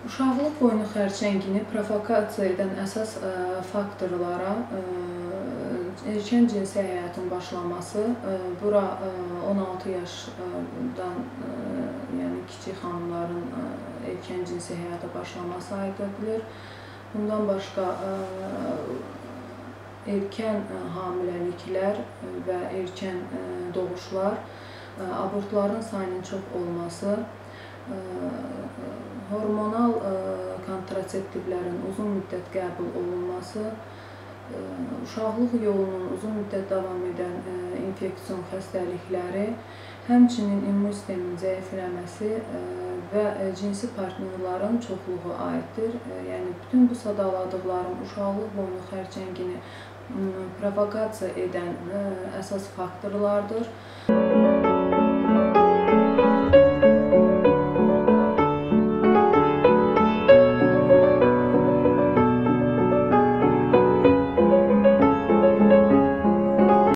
Uşaqlıq boynu xerçengini provokasiya edən əsas faktorlara erkən cinsi həyatın başlaması, bura 16 yaşdan yəni kiçik xanımların erkən cinsi həyata başlaması aid edilir. Bundan başqa erkən hamileliklər və erkən doğuşlar, abortların sayının çox olması, hormonal kontraseptivlərin uzun müddət qəbul olunması, uşaqlıq yolunun uzun müddət davam edən infeksion xəstəlikləri, həmçinin immun sisteminin zəifləməsi və cinsi partnyorların çoxluğu aiddir. Yəni, bütün bu sadaladıqlarım uşaqlıq boynu xerçengini provokasiya edən əsas faktorlardır.